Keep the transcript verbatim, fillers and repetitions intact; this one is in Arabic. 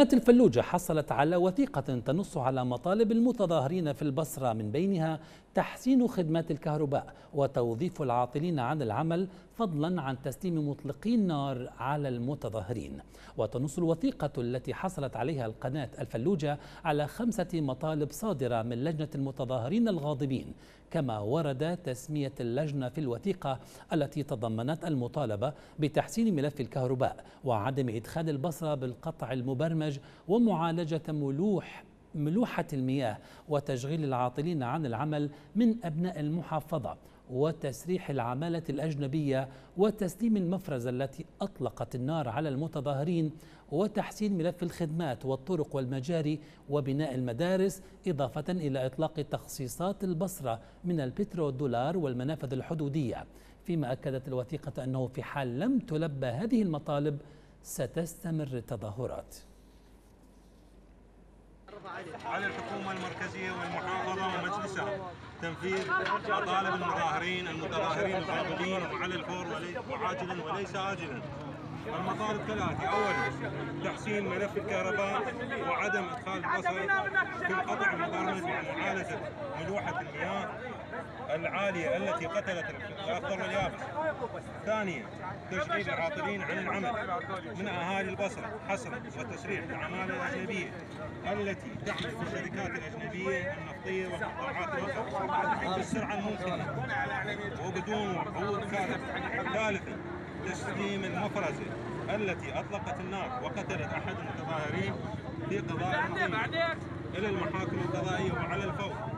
لجنة الفلوجة حصلت على وثيقة تنص على مطالب المتظاهرين في البصرة، من بينها تحسين خدمات الكهرباء وتوظيف العاطلين عن العمل، فضلا عن تسليم مطلقي النار على المتظاهرين. وتنص الوثيقة التي حصلت عليها القناة الفلوجة على خمسة مطالب صادرة من لجنة المتظاهرين الغاضبين، كما ورد تسمية اللجنة في الوثيقة التي تضمنت المطالبة بتحسين ملف الكهرباء وعدم إدخال البصرة بالقطع المبرمج ومعالجة ملوح ملوحة المياه وتشغيل العاطلين عن العمل من أبناء المحافظة وتسريح العمالة الأجنبية وتسليم المفرزة التي أطلقت النار على المتظاهرين وتحسين ملف الخدمات والطرق والمجاري وبناء المدارس، إضافة إلى إطلاق تخصيصات البصرة من البترودولار والمنافذ الحدودية. فيما أكدت الوثيقة أنه في حال لم تلبى هذه المطالب ستستمر التظاهرات. على الحكومة المركزية والمحافظة ومجلسها تنفيذ مطالب المظاهرين المتظاهرين الغاضبين وعلى الفور وعاجلا وليس آجلا. المطالب ثلاثة: أولا تحسين ملف الكهرباء وعدم إدخال البصر في القطع المبرمج ومعالجة ملوحة المياه العالية التي قتلت الأخضر واليابس. ثانيا تشغيل العاطلين عن العمل من أهالي البصرة حصرا وتسريح العمالة الأجنبية التي تعمل في الشركات الأجنبية النفطية والقطاعات الأخرى بالسرعة الممكنة وبدون عقود كاذبة. ثالثا تسليم المفرزة التي أطلقت النار وقتلت أحد المتظاهرين في قضاء إلى المحاكم القضائية وعلى الفور.